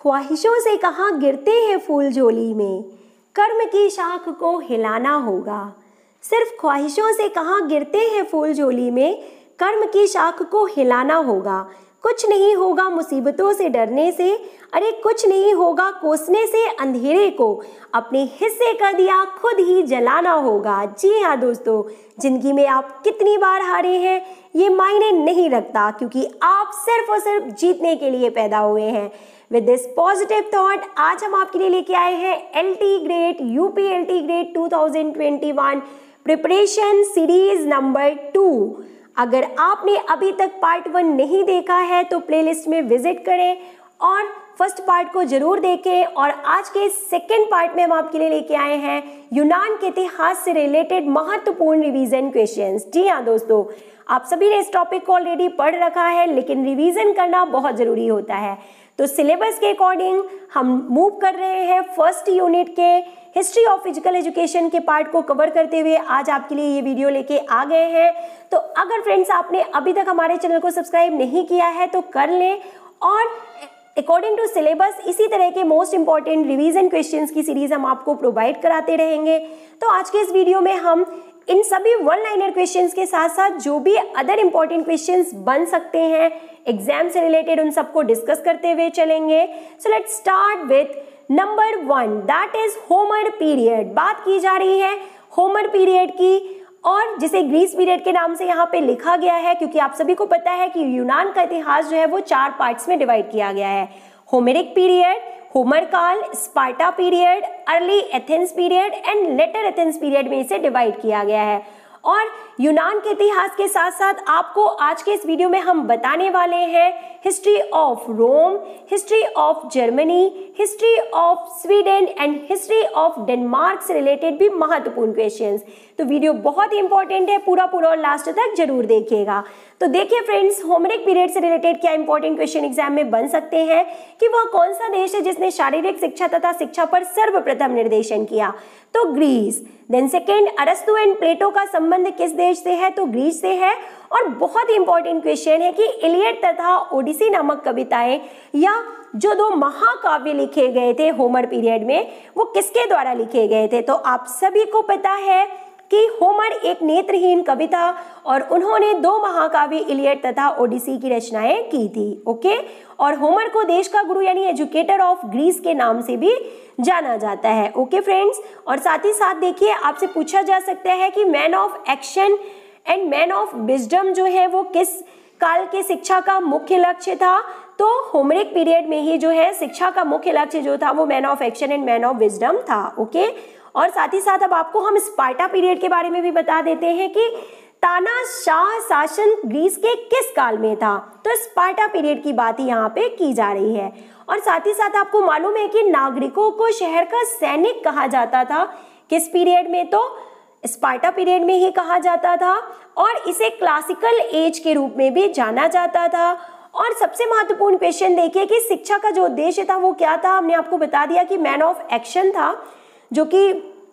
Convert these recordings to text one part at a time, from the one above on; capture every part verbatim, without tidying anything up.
ख्वाहिशों से कहाँ गिरते हैं फूल झोली में, कर्म की शाख को हिलाना होगा। सिर्फ ख्वाहिशों से कहाँ गिरते हैं फूल झोली में, कर्म की शाख को हिलाना होगा। कुछ नहीं होगा मुसीबतों से डरने से, अरे कुछ नहीं होगा कोसने से अंधेरे को, अपने हिस्से का दिया खुद ही जलाना होगा। जी हाँ दोस्तों, जिंदगी में आप कितनी बार हारे हैं ये मायने नहीं रखता, क्योंकि आप सिर्फ और सिर्फ जीतने के लिए पैदा हुए हैं। विद दिस पॉजिटिव थॉट आज हम आपके लिए लेके आए हैं L T grade UP L T grade two thousand twenty one preparation series number two. अगर आपने अभी तक पार्ट वन नहीं देखा है तो प्लेलिस्ट में विजिट करें और फर्स्ट पार्ट को जरूर देखें। और आज के सेकेंड पार्ट में हम आपके लिए लेके आए हैं यूनान के इतिहास से रिलेटेड महत्वपूर्ण रिवीजन क्वेश्चंस। जी हाँ दोस्तों, आप सभी ने इस टॉपिक को ऑलरेडी पढ़ रखा है, लेकिन रिवीजन करना बहुत जरूरी होता है। तो सिलेबस के अकॉर्डिंग हम मूव कर रहे हैं फर्स्ट यूनिट के हिस्ट्री ऑफ फिजिकल एजुकेशन के पार्ट को कवर करते हुए आज आपके लिए ये वीडियो लेके आ गए हैं। तो अगर फ्रेंड्स आपने अभी तक हमारे चैनल को सब्सक्राइब नहीं किया है तो कर लें, और अकॉर्डिंग टू सिलेबस इसी तरह के मोस्ट इंपॉर्टेंट रिवीजन क्वेश्चंस की सीरीज हम आपको प्रोवाइड कराते रहेंगे। तो आज के इस वीडियो में हम इन सभी वन लाइनर क्वेश्चंस के साथ साथ जो भी अदर इंपॉर्टेंट क्वेश्चंस बन सकते हैं एग्जाम से रिलेटेड, उन सबको डिस्कस करते हुए चलेंगे। So let's start with number one, that is Homer period. बात की जा रही है होमर पीरियड की, और जिसे ग्रीस पीरियड के नाम से यहाँ पे लिखा गया है, क्योंकि आप सभी को पता है कि यूनान का इतिहास जो है वो चार पार्ट्स में डिवाइड किया गया है। होमेरिक पीरियड, होमर काल, Sparta period, early Athens period and later Athens period में इसे डिवाइड किया गया है। और यूनान के इतिहास के साथ साथ आपको आज के इस वीडियो में हम बताने वाले हैं history of Rome, history of Germany, history of Sweden and history of Denmark से रिलेटेड भी महत्वपूर्ण क्वेश्चंस। तो वीडियो बहुत ही इंपॉर्टेंट है, पूरा पूरा और लास्ट तक जरूर देखिएगा। तो देखिए फ्रेंड्स, होमरिक पीरियड से रिलेटेड क्या इंपॉर्टेंट क्वेश्चन एग्जाम में बन सकते हैं कि वह कौन सा देश है जिसने शारीरिक शिक्षा तथा शिक्षा पर सर्वप्रथम निर्देशन किया, तो ग्रीस। देन सेकेंड, अरस्तु एंड प्लेटो का संबंध किस देश से है, तो ग्रीस से है। और बहुत ही इंपॉर्टेंट क्वेश्चन है कि इलियड तथा ओडिसी नामक कविताएं या जो दो महाकाव्य लिखे गए थे होमर पीरियड में वो किसके द्वारा लिखे गए थे, तो आप सभी को पता है कि होमर एक नेत्रहीन कवि था और उन्होंने दो महाकाव्य इलियड तथा ओडिसी की रचनाएं की थी। ओके, और होमर को देश का गुरु यानी एजुकेटर ऑफ ग्रीस के नाम से भी जाना जाता है। ओके फ्रेंड्स, और साथ ही साथ देखिए आपसे पूछा जा सकता है कि man of action and man of wisdom जो है वो किस काल के शिक्षा का मुख्य लक्ष्य था, तो होमरिक पीरियड में ही जो है शिक्षा का मुख्य लक्ष्य जो था वो man of action and man of wisdom था। ओके, और साथ ही साथ अब आपको हम स्पार्टा पीरियड के बारे में भी बता देते हैं कि तानाशाह शासन ग्रीस के किस काल में था, तो स्पार्टा पीरियड की बात ही यहाँ पे की जा रही है। और साथ ही साथ आपको मालूम है कि नागरिकों को शहर का सैनिक कहा जाता था किस पीरियड में, तो स्पार्टा पीरियड में ही कहा जाता था, और इसे क्लासिकल एज के रूप में भी जाना जाता था। और सबसे महत्वपूर्ण क्वेश्चन देखिए कि शिक्षा का जो उद्देश्य था वो क्या था, हमने आपको बता दिया कि मैन ऑफ एक्शन था, जो कि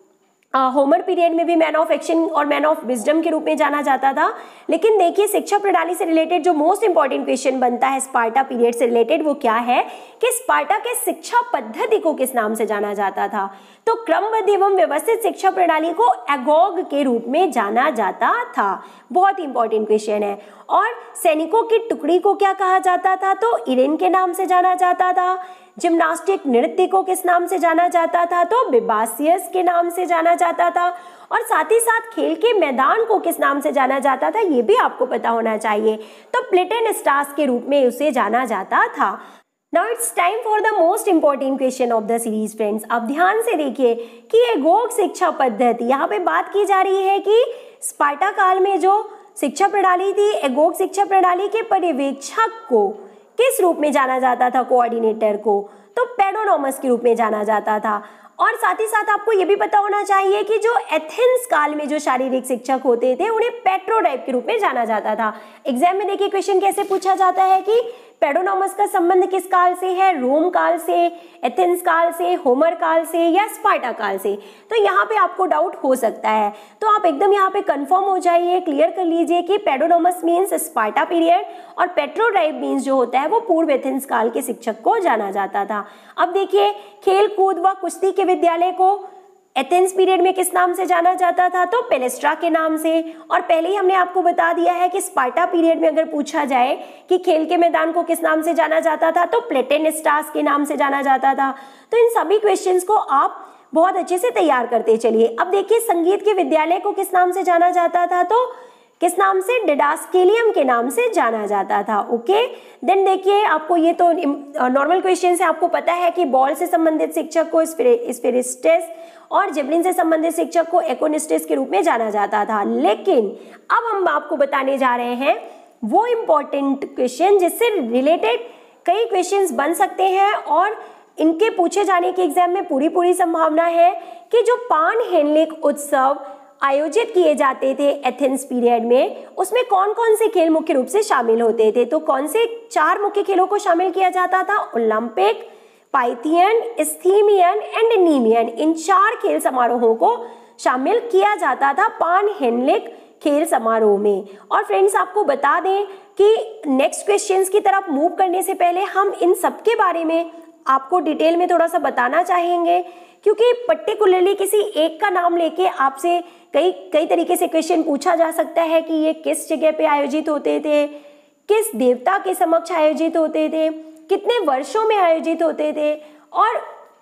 होमर पीरियड में भी मैन ऑफ एक्शन और मैन ऑफ विजडम के रूप में जाना जाता था। लेकिन देखिए शिक्षा प्रणाली से रिलेटेड जो मोस्ट इंपॉर्टेंट क्वेश्चन बनता है स्पार्टा पीरियड से रिलेटेड वो क्या है कि स्पार्टा के शिक्षा पद्धति को किस नाम से जाना जाता था, तो क्रमबद्ध एवं व्यवस्थित शिक्षा प्रणाली को एगोग के रूप में जाना जाता था। बहुत ही इंपॉर्टेंट क्वेश्चन है। और सैनिकों की टुकड़ी को क्या कहा जाता था, तो इरेन के नाम से जाना जाता था। जिम्नास्टिक नृत्य को किस नाम से जाना जाता था, तो बिबासियस के नाम से जाना जाता था। और साथ ही साथ खेल के मैदान को किस नाम से जाना जाता था ये भी आपको पता होना चाहिए, तो प्लेटन स्टास के रूप में उसे जाना जाता था। Now it's time for the most important question of the series friends. अब ध्यान से देखिए कि एगोग शिक्षा पद्धति, यहाँ पे बात की जा रही है कि स्पार्टा काल में जो शिक्षा प्रणाली थी एगोग शिक्षा प्रणाली के पर्यवेक्षक को किस रूप में जाना जाता था, कोऑर्डिनेटर को, तो पेडोनोमस के रूप में जाना जाता था। और साथ ही साथ आपको ये भी पता होना चाहिए कि जो एथेंस काल में जो शारीरिक शिक्षक होते थे उन्हें पेट्रोडाइप के रूप में जाना जाता था। एग्जाम में देखिए क्वेश्चन कैसे पूछा जाता है कि पेडोनोमस का संबंध किस काल से है? रोम काल से, एथेंस काल से, होमर काल से या स्पार्टा काल से? तो यहाँ पे आपको डाउट हो सकता है, तो आप एकदम यहाँ पे कंफर्म हो जाइए, क्लियर कर लीजिए कि पेडोनोमस मीन्स स्पार्टा पीरियड और पेट्रोडाइब मीन्स जो होता है वो पूर्व एथेंस काल के शिक्षक को जाना जाता था। अब देखिए, खेल कूद व कुश्ती के विद्यालय को एथेंस पीरियड में किस नाम से जाना जाता था? तो पेलेस्ट्रा के नाम से। और पहले ही हमने आपको बता दिया है कि स्पार्टा पीरियड में अगर पूछा जाए कि खेल के मैदान को किस नाम से जाना जाता था तो प्लेटेनेस्टास के नाम से जाना जाता था। तो इन सभी क्वेश्चंस को आप बहुत अच्छे से तैयार करते चलिए। अब देखिए, संगीत के विद्यालय को किस नाम से जाना जाता था? तो किस नाम से? डिडास्केलियम के नाम से जाना जाता था। ओके, देन देखिए, आपको ये तो नॉर्मल क्वेश्चन है, आपको पता है कि बॉल से संबंधित शिक्षक को स्फेरिस्टेस और जेवलिन से संबंधित शिक्षक को एकोनिस्टेस के रूप में जाना जाता था। लेकिन अब हम आपको बताने जा रहे हैं वो इम्पोर्टेंट क्वेश्चन जिससे रिलेटेड कई क्वेश्चंस बन सकते हैं और इनके पूछे जाने के एग्जाम में पूरी पूरी संभावना है कि जो पान हेनलिक उत्सव आयोजित किए जाते थे एथेंस पीरियड में, उसमें कौन कौन से खेल मुख्य रूप से शामिल होते थे? तो कौन से चार मुख्य खेलों को शामिल किया जाता था? Olympic, Pythian, Isthmian and Nemean, इन चार खेल समारोहों को शामिल किया जाता था पान हेनलिक खेल समारोह में। और फ्रेंड्स, आपको बता दें कि नेक्स्ट क्वेश्चंस की तरफ मूव करने से पहले हम इन सब के बारे में आपको डिटेल में थोड़ा सा बताना चाहेंगे, क्योंकि पर्टिकुलरली किसी एक का नाम लेके आपसे कई कई तरीके से क्वेश्चन पूछा जा सकता है कि ये किस जगह पे आयोजित होते थे, किस देवता के समक्ष आयोजित होते थे, कितने वर्षों में आयोजित होते थे और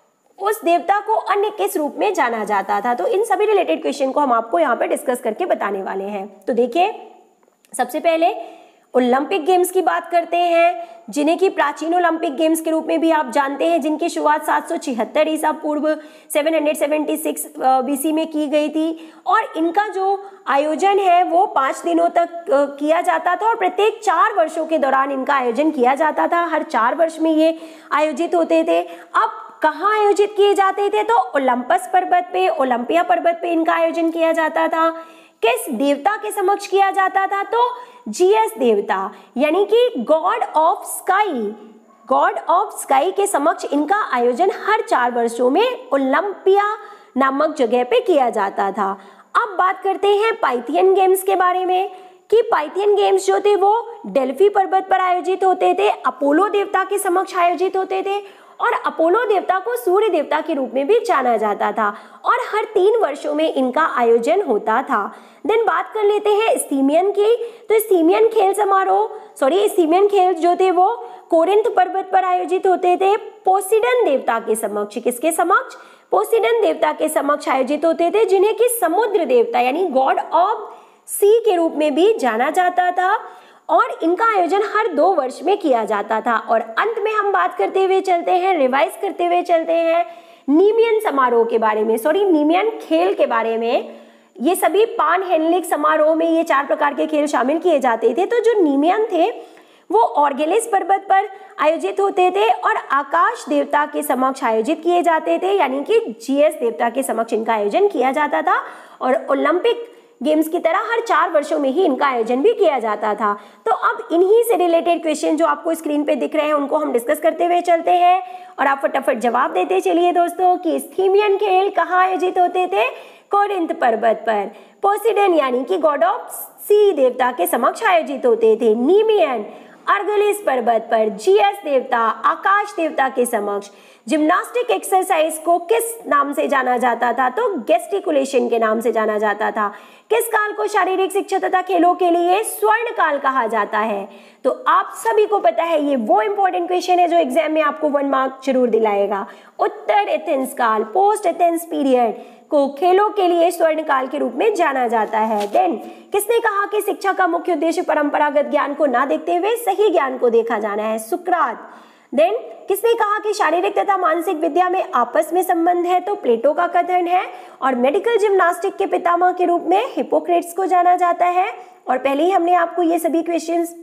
उस देवता को अन्य किस रूप में जाना जाता था। तो इन सभी रिलेटेड क्वेश्चन को हम आपको यहाँ पे डिस्कस करके बताने वाले हैं। तो देखिए, सबसे पहले ओलंपिक गेम्स की बात करते हैं, जिन्हें कि प्राचीन ओलंपिक गेम्स के रूप में भी आप जानते हैं, जिनकी शुरुआत सात सौ छिहत्तर ईसा पूर्व सात सौ छिहत्तर बीसी में की गई थी और इनका जो आयोजन है वो पाँच दिनों तक किया जाता था और प्रत्येक चार वर्षों के दौरान इनका आयोजन किया जाता था। हर चार वर्ष में ये आयोजित होते थे। अब कहाँ आयोजित किए जाते थे? तो ओलंपस पर्वत पे, ओलंपिया पर्वत पे इनका आयोजन किया जाता था। किस देवता के समक्ष किया जाता था? तो जीएस देवता, यानी कि god of sky, god of sky के समक्ष इनका आयोजन हर चार वर्षों में ओलंपिया नामक जगह पे किया जाता था। अब बात करते हैं पाइथियन गेम्स के बारे में कि पाइथियन गेम्स जो थे वो डेल्फी पर्वत पर आयोजित होते थे, अपोलो देवता के समक्ष आयोजित होते थे और अपोलो देवता को सूर्य देवता के रूप में भी जाना जाता था और हर तीन वर्षों में इनका आयोजन होता था। देन बात कर लेते हैं स्थीमियन की। तो स्थीमियन खेल समारोह सॉरी स्थीमियन खेल जो थे वो कोरिंथ पर्वत पर आयोजित होते थे पोसिडन देवता के समक्ष। किसके समक्ष? पोसिडन देवता के समक्ष आयोजित होते थे, जिन्हें कि समुद्र देवता यानी गॉड ऑफ सी के रूप में भी जाना जाता था और इनका आयोजन हर दो वर्ष में किया जाता था। और अंत में हम बात करते हुए चलते हैं, रिवाइज करते हुए चलते हैं नीमियन समारोह के बारे में, सॉरी नीमियन खेल के बारे में। ये सभी पान हेनलिक समारोह में ये चार प्रकार के खेल शामिल किए जाते थे। तो जो नीमियन थे वो ऑर्गेलिस पर्वत पर आयोजित होते थे और आकाश देवता के समक्ष आयोजित किए जाते थे, यानी कि जीएस देवता के समक्ष इनका आयोजन किया जाता था और ओलंपिक गेम्स की तरह हर चार वर्षों में ही इनका आयोजन भी किया जाता था। तो अब इन्हीं से रिलेटेड क्वेश्चन जो आपको स्क्रीन पे दिख रहे हैं उनको हम डिस्कस करते हुए चलते हैं और आप फटाफट जवाब देते चलिए दोस्तों कि स्थीमियन खेल कहाँ आयोजित होते थे? कोरिंथ पर्वत पर। पोसिडन यानी कि गॉड ऑफ सी देवता के समक्ष आयोजित होते थे। नीमियन अर्गलिस पर्वत पर। जीएस देवता आकाश देवता के समक्ष। जिम्नास्टिक एक्सरसाइज को किस नाम से जाना जाता था? तो गेस्टिकुलेशन के नाम से जाना जाता था। किस काल को शारीरिक शिक्षा तथा खेलों के लिए स्वर्ण काल कहा जाता है? तो आप सभी को पता है ये वो इंपॉर्टेंट क्वेश्चन है जो एग्जाम में आपको वन मार्क जरूर दिलाएगा। उत्तर एथेंस काल, पोस्ट एथेंस पीरियड को खेलों के लिए स्वर्ण काल के रूप में जाना जाता है। देन किसने कहा कि शिक्षा का मुख्य उद्देश्य परंपरागत ज्ञान को ना देखते हुए सही ज्ञान को देखा जाना है? सुकरात। देन किसने कहा कि शारीरिक तथा मानसिक विद्या में आपस में संबंध है? तो प्लेटो का कथन है। और मेडिकल जिम्नास्टिक के पितामह के रूप में हिपोक्रेट्स को जाना जाता है। और पहले ही हमने आपको ये सभी क्वेश्चंस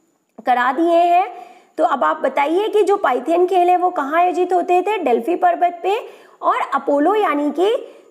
करा दिए हैं। तो अब आप बताइए कि जो पाइथियन खेल है वो कहाँ आयोजित होते थे? डेल्फी पर्वत पे। और अपोलो यानी कि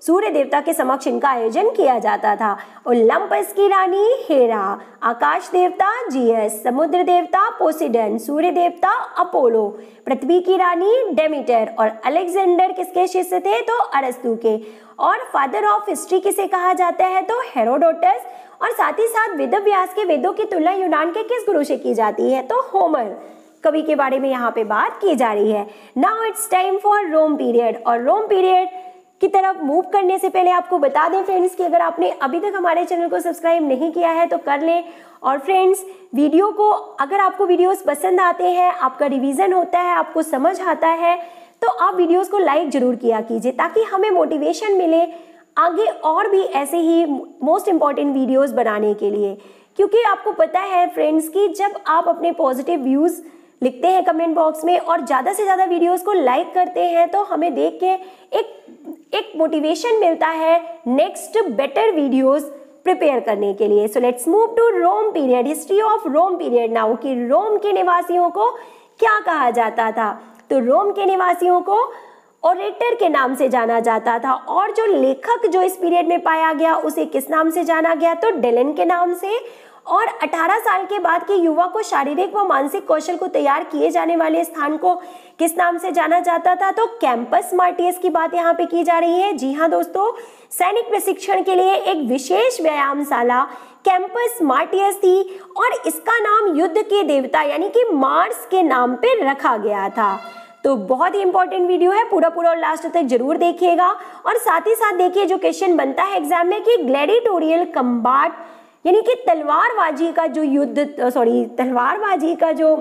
सूर्य देवता के समक्ष इनका आयोजन किया जाता था। ओलंपस की रानी हेरा, आकाश देवता जियस, समुद्र देवता पोसिडन, सूर्य देवता अपोलो, पृथ्वी की रानी डेमीटर और अलेक्जेंडर किसके शिष्य थे? तो अरस्तु के। और फादर ऑफ हिस्ट्री किसे कहा जाता है? तो हेरोडोटस। और साथ ही साथ वेद व्यास के वेदों की तुलना यूनान के किस गुरु से की जाती है? तो होमर कवि के बारे में यहाँ पे बात की जा रही है। Now it's time for Rome period. और रोम पीरियड की तरफ मूव करने से पहले आपको बता दें फ्रेंड्स कि अगर आपने अभी तक हमारे चैनल को सब्सक्राइब नहीं किया है तो कर लें। और फ्रेंड्स वीडियो को, अगर आपको वीडियोस पसंद आते हैं, आपका रिवीजन होता है, आपको समझ आता है, तो आप वीडियोस को लाइक जरूर किया कीजिए ताकि हमें मोटिवेशन मिले आगे और भी ऐसे ही मोस्ट इम्पॉर्टेंट वीडियोस बनाने के लिए। क्योंकि आपको पता है फ्रेंड्स कि जब आप अपने पॉजिटिव व्यूज़ लिखते हैं कमेंट बॉक्स में और ज़्यादा से ज़्यादा वीडियोस को लाइक करते हैं तो हमें देख के एक एक मोटिवेशन मिलता है नेक्स्ट बेटर वीडियोस प्रिपेयर करने के लिए। So let's move to Rome period, history of Rome period now कि रोम के निवासियों को क्या कहा जाता था? तो रोम के निवासियों को ओरेटर के नाम से जाना जाता था। और जो लेखक जो इस पीरियड में पाया गया उसे किस नाम से जाना गया? तो डेलन के नाम से। और अठारह साल के बाद के युवा को शारीरिक व मानसिक कौशल को तैयार किए जाने वाले स्थान को किस नाम से जाना जाता था? तो कैंपस मार्टियस की बात यहाँ पे की जा रही है। जी हाँ दोस्तों, सैनिक प्रशिक्षण के लिए एक विशेष व्यायामशाला कैंपस मार्टियस थी और इसका नाम युद्ध के देवता यानी कि मार्स के नाम पे रखा गया था। तो बहुत ही इंपॉर्टेंट वीडियो है, पूरा पूरा और लास्ट तक जरूर देखिएगा। और साथ ही साथ देखिए जो क्वेश्चन बनता है एग्जाम में कि ग्लैडिटोरियल कम्बाट यानी कि तलवारबाजी का जो युद्ध सॉरी तलवारबाजी का जो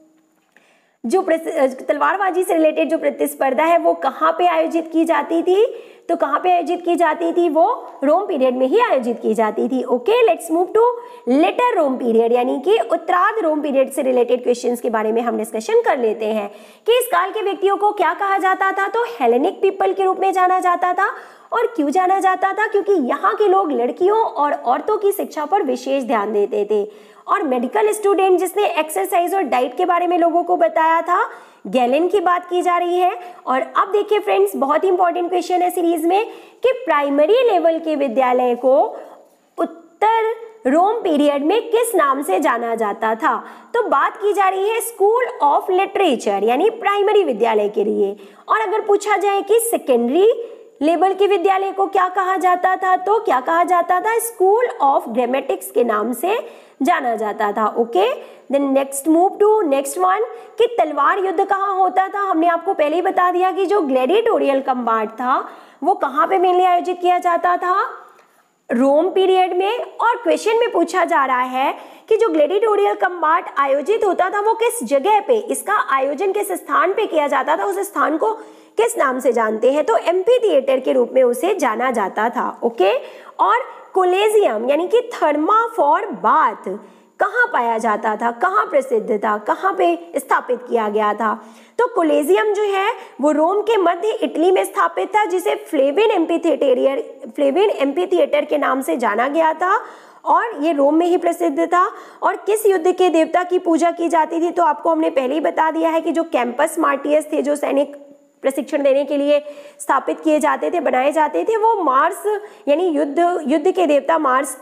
जो तलवारबाजी से रिलेटेड जो प्रतिस्पर्धा है वो कहाँ पे आयोजित की जाती थी? तो कहाँ पे आयोजित की जाती थी? वो रोम पीरियड में ही आयोजित की जाती थी। Okay, let's move to later Rome period यानी कि उत्तरार्ध रोम पीरियड से रिलेटेड क्वेश्चंस के बारे में हम डिस्कशन कर लेते हैं कि इस काल के व्यक्तियों को क्या कहा जाता था? तो हेलेनिक पीपल के रूप में जाना जाता था। और क्यों जाना जाता था? क्योंकि यहाँ के लोग लड़कियों और औरतों की शिक्षा पर विशेष ध्यान देते थे। और मेडिकल स्टूडेंट जिसने एक्सरसाइज और डाइट के बारे में लोगों को बताया था, गैलेन की बात की जा रही है। और अब देखिए फ्रेंड्स, बहुत ही इंपॉर्टेंट क्वेश्चन है सीरीज में कि प्राइमरी लेवल के विद्यालय को उत्तर रोम पीरियड में किस नाम से जाना जाता था? तो बात की जा रही है स्कूल ऑफ लिटरेचर यानी प्राइमरी विद्यालय के लिए। और अगर पूछा जाए कि सेकेंडरी लेवल के विद्यालय को क्या कहा जाता था? तो क्या कहा जाता था? स्कूल ऑफ ग्रामेटिक्स के नाम से जाना जाता था। Okay, then next move to next one कि तलवार युद्ध कहाँ होता था? हमने आपको पहले ही बता दिया कि जो ग्लैडिटोरियल कम्बाट था वो कहाँ पे मेनली आयोजित किया जाता था? रोम पीरियड में। और क्वेश्चन में पूछा जा रहा है कि जो ग्लैडिटोरियल कम्बाट आयोजित होता था वो किस जगह पे, इसका आयोजन किस स्थान पे किया जाता था, उस स्थान को किस नाम से जानते हैं? तो एम्फी थिएटर के रूप में उसे जाना जाता था। ओके, और कोलेजियम यानी कि थर्मा फॉर बाथ कहाँ पाया जाता था, कहाँ प्रसिद्ध था, कहाँ पे स्थापित किया गया था? तो कोलेजियम जो है वो रोम के मध्य इटली में स्थापित था जिसे फ्लेविन एम्फीथिएटर फ्लेविन एम्फीथिएटर के नाम से जाना गया था और ये रोम में ही प्रसिद्ध था। और किस युद्ध के देवता की पूजा की जाती थी? तो आपको हमने पहले ही बता दिया है कि जो कैंपस मार्टियस थे जो सैनिक प्रशिक्षण देने के लिए स्थापित किए जाते थे, बनाए जाते थे, वो मार्स यानी युद्ध युद्ध के देवता मार्स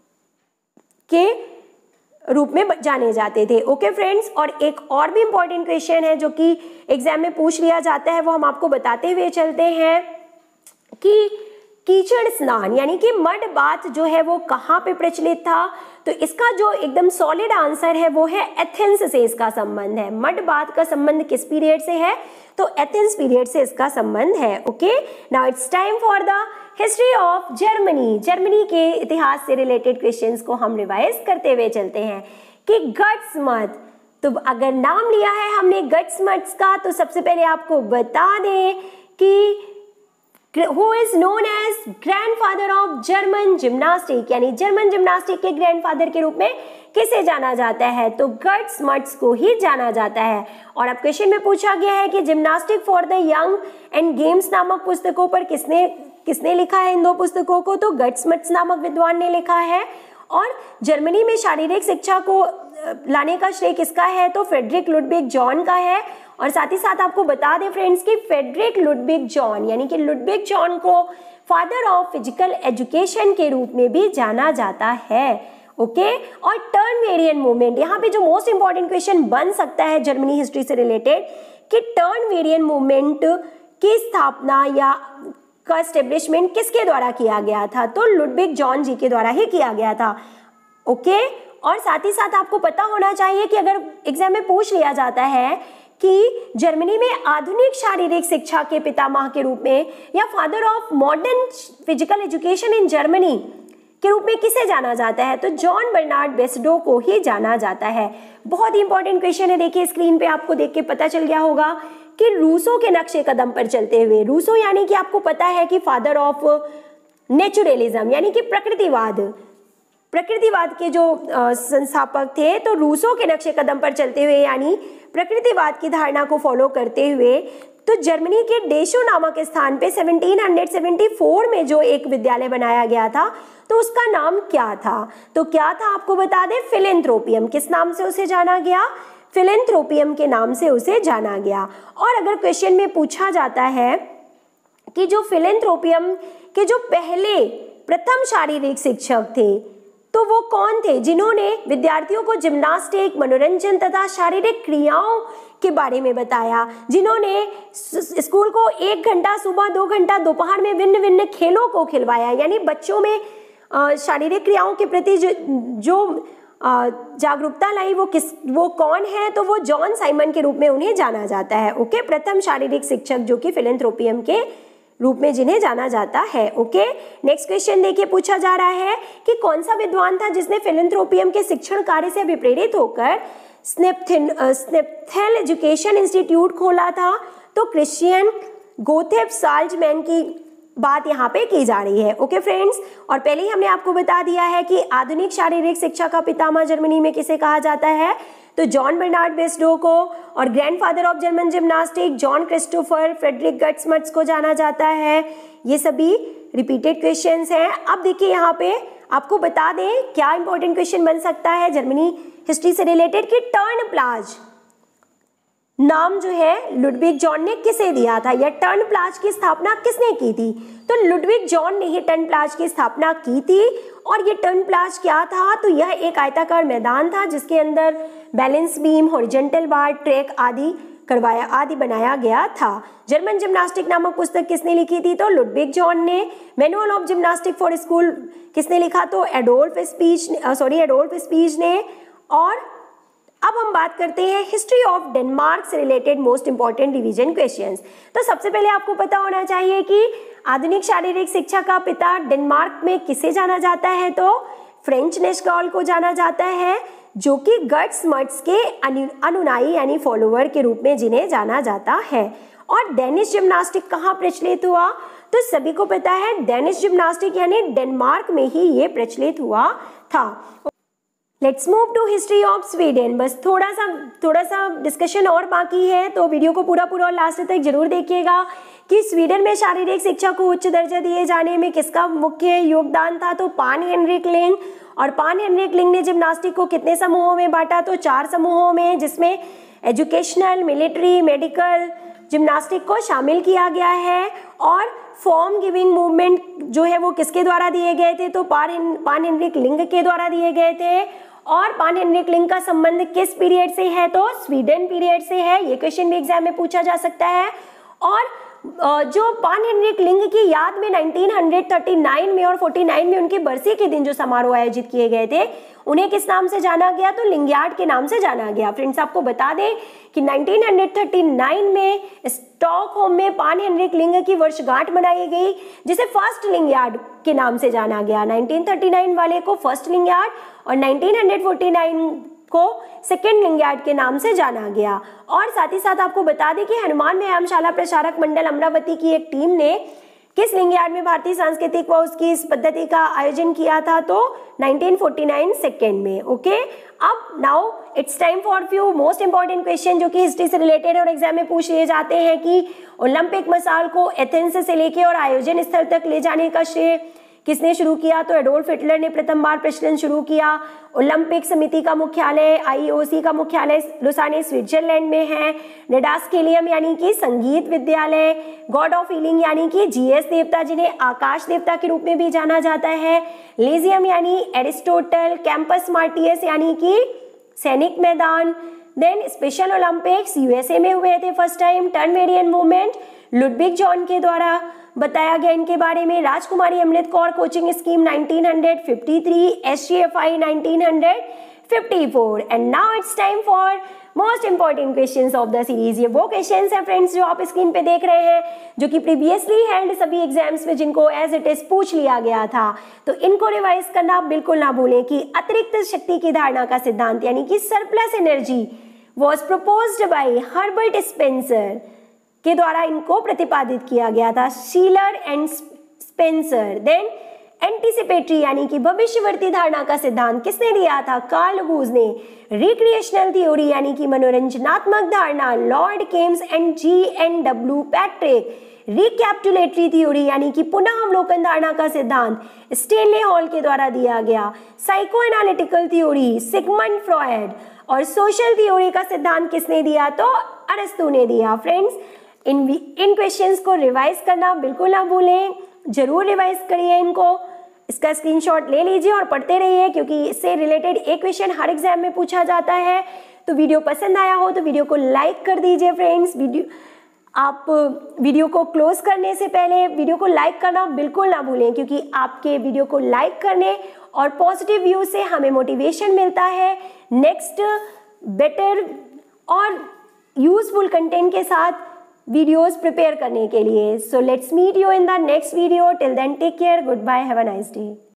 के रूप में जाने जाते थे। ओके फ्रेंड्स, और एक और भी इंपॉर्टेंट क्वेश्चन है जो कि एग्जाम में पूछ लिया जाता है, वो हम आपको बताते हुए चलते हैं कि कीचड़ स्नान यानी कि मड बाथ जो है वो कहाँ पे प्रचलित था? तो इसका जो एकदम सॉलिड आंसर है वो है एथेंस से इसका संबंध है। मड बाथ का संबंध किस पीरियड से है? तो एथेंस पीरियड से इसका संबंध है। Okay, now it's time for the history of Germany. Germany के इतिहास से रिलेटेड क्वेश्चंस को हम रिवाइज करते हुए चलते हैं कि गट्समथ, तो अगर नाम लिया है हमने गट्समथ का तो सबसे पहले आपको बता दें कि who is known as grandfather of German gymnastic यानी जर्मन जिम्नास्टिक के ग्रैंडफादर के रूप में किसे जाना जाता है? तो गट्समथ को ही जाना जाता है। और अब क्वेश्चन में पूछा गया है कि gymnastic for the young and games नामक पुस्तकों पर किसने किसने लिखा है इन दो पुस्तकों को? तो गट्समथ नामक विद्वान ने लिखा है। और जर्मनी में शारीरिक शिक्षा को लाने का श्रेय किसका है? तो फ्रेडरिक लुडविग जॉन का है। और साथ ही साथ आपको बता दें फ्रेंड्स कि फ्रेडरिक लुडविग जॉन यानी कि लुडविग जॉन को फादर ऑफ फिजिकल एजुकेशन के रूप में भी जाना जाता है। Okay okay? और टर्न वेरिएंट मूवमेंट, यहाँ पे जो मोस्ट इंपॉर्टेंट क्वेश्चन बन सकता है जर्मनी हिस्ट्री से रिलेटेड कि टर्न वेरिएंट मूवमेंट की स्थापना या का एस्टेब्लिशमेंट किसके द्वारा किया गया था, तो लुडविग जॉन जी के द्वारा ही किया गया था। Okay okay? और साथ ही साथ आपको पता होना चाहिए कि अगर एग्जाम में पूछ लिया जाता है कि जर्मनी में आधुनिक शारीरिक शिक्षा के पितामह के रूप में या father of modern physical education in Germany के रूप में किसे जाना जाता है, तो जॉन बर्नार्ड बेसडो को ही जाना जाता है। बहुत ही इंपॉर्टेंट क्वेश्चन है, देखिए स्क्रीन पे आपको देख के पता चल गया होगा कि रूसो के नक्शे कदम पर चलते हुए, रूसो यानी कि आपको पता है कि फादर ऑफ नेचुरलिज्म यानी कि प्रकृतिवाद प्रकृतिवाद के जो संस्थापक थे, तो रूसो के नक्शे कदम पर चलते हुए यानी प्रकृतिवाद की धारणा को फॉलो करते हुए तो जर्मनी के डेशो नामक स्थान पे सत्रह सौ चौहत्तर में जो एक विद्यालय बनाया गया था तो उसका नाम क्या था, तो क्या था आपको बता दें, फिलेंथ्रोपियम। किस नाम से उसे जाना गया, फिलेंथ्रोपियम के नाम से उसे जाना गया। और अगर क्वेश्चन में पूछा जाता है कि जो फिलेंथ्रोपियम के जो पहले प्रथम शारीरिक शिक्षक थे तो वो कौन थे, जिन्होंने विद्यार्थियों को जिम्नास्टिक, मनोरंजन तथा शारीरिक क्रियाओं के बारे में बताया, जिन्होंने स्कूल को एक घंटा सुबह, दो घंटा दोपहर में भिन्न भिन्न खेलों को खिलवाया, यानी बच्चों में शारीरिक क्रियाओं के प्रति जो, जो जागरूकता लाई, वो किस वो कौन है, तो वो जॉन साइमन के रूप में उन्हें जाना जाता है। ओके, प्रथम शारीरिक शिक्षक जो कि फिलेंथ्रोपियम के रूप में जिन्हें जाना जाता है। ओके, नेक्स्ट क्वेश्चन देखिए पूछा जा रहा है कि कौन सा विद्वान था जिसने फिलेंथ्रोपियम के शिक्षण कार्य से अभिप्रेरित होकर स्नेप्थेल एजुकेशन इंस्टीट्यूट खोला था, तो क्रिश्चियन गोथेप साल्जमैन की बात यहाँ पे की जा रही है। ओके फ्रेंड्स, और पहले ही हमने आपको बता दिया है कि आधुनिक शारीरिक शिक्षा का पितामह जर्मनी में किसे कहा जाता है, तो जॉन बर्नार्ड बेसडो को, और grandfather of German gymnastic John Christopher Frederick GutsMuths को जाना जाता है। ये सभी रिपीटेड क्वेश्चंस हैं। अब देखिए यहाँ पे आपको बता दें क्या इंपॉर्टेंट क्वेश्चन बन सकता है जर्मनी हिस्ट्री से रिलेटेड कि टर्न प्लाज नाम जो है लुडविग जॉन ने किसे दिया था, या टर्न प्लाज की स्थापना किसने की थी, तो लुडविग जॉन ने ही टर्न प्लाज की स्थापना की थी। और ये टर्न प्लाज क्या था, तो यह एक आयताकार मैदान था जिसके अंदर balance beam, horizontal bar, track आदि करवाया आदि बनाया गया था। जर्मन जिम्नास्टिक नामक पुस्तक किसने लिखी थी, तो लुडविग जॉन ने। Manual of gymnastic for school किसने लिखा, तो Adolf Spiess sorry Adolf Spiess ने। और अब हम बात करते हैं हिस्ट्री ऑफ डेनमार्क से related most important division questions. तो सबसे पहले आपको पता होना चाहिए कि आधुनिक शारीरिक शिक्षा का पिता डेनमार्क में किसे जाना जाता है, तो फ्रेंच नेस्टॉल को जाना जाता है, जो कि गट्समट्स के अनुयायी यानी फॉलोअर के रूप में जिन्हें जाना जाता है। और डेनिश जिम्नास्टिक कहाँ प्रचलित हुआ, तो सभी को पता है डेनिश जिम्नास्टिक यानी डेनमार्क में ही ये प्रचलित हुआ था। Let's move to history of Sweden. बस थोड़ा सा थोड़ा सा डिस्कशन और बाकी है, तो वीडियो को पूरा पूरा लास्ट तक जरूर देखिएगा कि स्वीडन में शारीरिक शिक्षा को उच्च दर्जा दिए जाने में किसका मुख्य योगदान था, तो पान हेनरिक लिंग। और पान हेनरिक लिंग ने जिम्नास्टिक को कितने समूहों में बांटा, तो चार समूहों में, जिसमें एजुकेशनल, मिलिट्री, मेडिकल जिम्नास्टिक को शामिल किया गया है। और फॉर्म गिविंग मूवमेंट जो है वो किसके द्वारा दिए गए थे, तो पान पान हेनरिक लिंग के द्वारा दिए गए थे। और पान हेनरिक लिंग का संबंध किस पीरियड से है, तो स्वीडन पीरियड से है। ये क्वेश्चन भी एग्जाम में पूछा जा सकता है। और जो पान हेनरिक लिंग की याद में नाइनटीन थर्टी नाइन में और फोर्टी नाइन में उनकी बरसी के दिन जो समारोह आयोजित किए गए थे, उन्हें किस नाम से जाना गया, तो लिंगयार्ड के नाम से जाना गया। फ्रेंड्स आपको बता दें कि नाइनटीन थर्टी नाइन में स्टॉकहोम में पान हेनरिक लिंग की वर्षगांठ मनाई गई, जिसे फर्स्ट लिंगयार्ड के नाम से जाना गया। नाइनटीन थर्टी नाइन वाले को फर्स्ट लिंगयार्ड और नाइनटीन फोर्टी नाइन को सेकेंड लिंगयार्ड के नाम से जाना गया। और साथ ही साथ आपको बता दें कि हनुमान व्यायामशाला प्रसारक मंडल अमरावती की एक टीम ने किस लिंगयार्ड में भारतीय सांस्कृतिक व उसकी इस पद्धति का आयोजन किया था, तो नाइनटीन फोर्टी नाइन सेकेंड में। ओके, अब now it's time for few most important question जो कि हिस्ट्री से रिलेटेड और एग्जाम में पूछ लिए जाते हैं कि ओलंपिक मसाल को एथेंस से लेके और आयोजन स्थल तक ले जाने का श्रेय किसने शुरू किया? तो एडोल्फ हिटलर ने प्रथम बार प्रचलन शुरू किया। ओलंपिक समिति का मुख्यालय आईओसी का मुख्यालय लुसाने स्विट्जरलैंड में है। डिडास्केलियम यानी कि संगीत विद्यालय। गॉड ऑफ हीलिंग यानी कि जीएस देवता जिन्हें आकाश देवता के रूप में भी जाना जाता है। लीजियम यानी एरिस्टोटल। कैंपस मार्टियस यानी कि सैनिक मैदान। देन स्पेशल ओलंपिक्स यूएसए में हुए थे first time. Turn variant movement Ludwig Jahn के द्वारा बताया गया इनके बारे में। Rajkumari Amrit Kaur coaching scheme nineteen fifty three, SGFI nineteen fifty four. And now it's time for most important questions of the series. ये वो क्वेश्चंस हैं फ्रेंड्स जो आप स्क्रीन पे देख रहे हैं, जो कि प्रीवियसली हेल्ड सभी एग्जाम्स में जिनको एज इट इज पूछ लिया गया था। तो इनको रिवाइज करना बिल्कुल ना भूलें कि अतिरिक्त शक्ति की धारणा का सिद्धांत यानी कि surplus energy was proposed by Herbert Spencer के द्वारा इनको प्रतिपादित किया गया था। Schiller and Spencer. Then anticipatory यानी कि भविष्यवर्ती धारणा का सिद्धांत किसने दिया था? कार्ल गूज ने। रिक्रिएशनल थ्योरी यानी कि मनोरंजनात्मक धारणा Lord Kames and G N W Patrick. Recapitulatory theory यानी कि पुनः अवलोकन धारणा का सिद्धांत स्टेनले हॉल के द्वारा दिया गया। Psycho analytical theory Sigmund Freud. और सोशल थ्योरी का सिद्धांत किसने दिया? तो अरस्तू ने दिया। फ्रेंड्स इन इन क्वेश्चंस को रिवाइज करना बिल्कुल ना भूलें, जरूर रिवाइज करिए इनको। इसका स्क्रीनशॉट ले लीजिए और पढ़ते रहिए क्योंकि इससे रिलेटेड एक क्वेश्चन हर एग्जाम में पूछा जाता है। तो वीडियो पसंद आया हो तो वीडियो को लाइक कर दीजिए फ्रेंड्स। वीडियो आप वीडियो को क्लोज करने से पहले वीडियो को लाइक करना बिल्कुल ना भूलें क्योंकि आपके वीडियो को लाइक करने और पॉजिटिव व्यू से हमें मोटिवेशन मिलता है नेक्स्ट बेटर और यूजफुल कंटेंट के साथ वीडियोस प्रिपेयर करने के लिए। So let's meet you in the next video. Till then take care, good bye, have a nice day.